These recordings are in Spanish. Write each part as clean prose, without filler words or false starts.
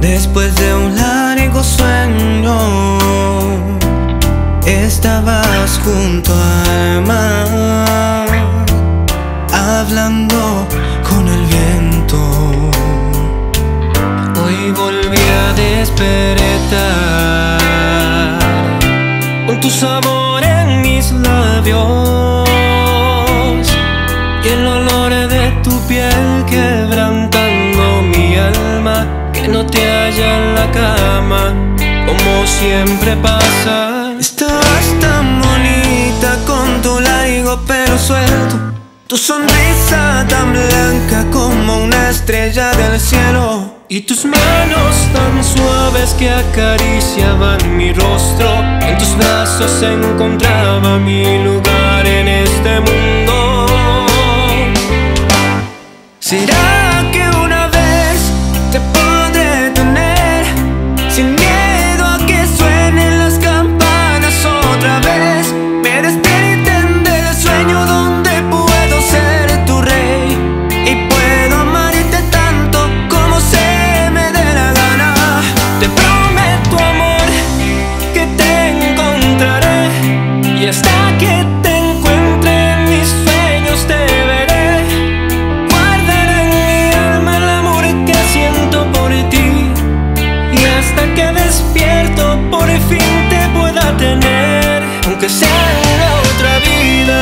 Después de un largo sueño, estabas junto al mar, hablando con el viento. Hoy volví a despertar con tu sabor en mis labios y el olor de tu piel quebrantando mi alma, que no te halla en la cama, como siempre pasa. Estabas tan bonita con tu largo pelo suelto, tu sonrisa tan blanca como una estrella del cielo, y tus manos tan suaves que acariciaban mi rostro. En tus brazos encontraba mi lugar en este mundo. ¿Será que una vez te podré tener sin miedo a que suenen las campanas otra vez? Me despierten del sueño donde puedo ser tu rey y puedo amarte tanto como se me dé la gana. Te prometo, amor, que te encontraré, y hasta que te encuentre en mis sueños te veré. Guardaré en mi alma el amor que siento por ti, y hasta que despierto por fin te pueda tener, aunque sea en la otra vida.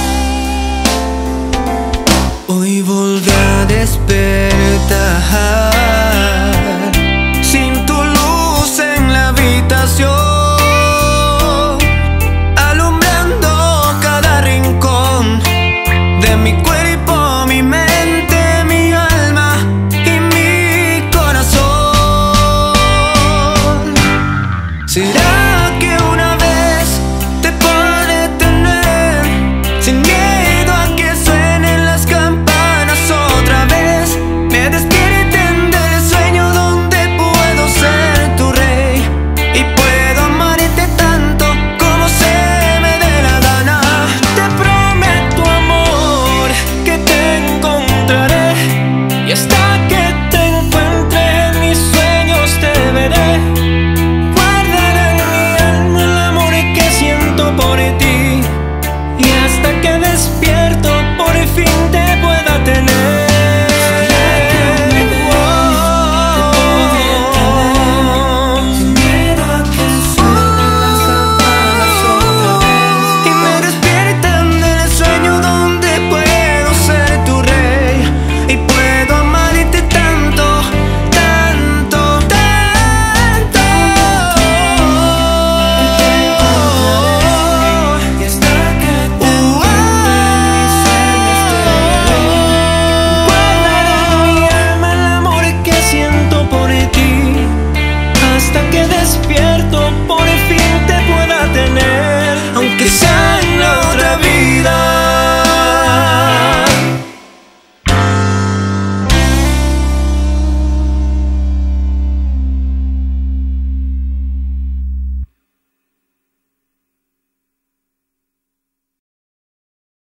Hoy volví a despertar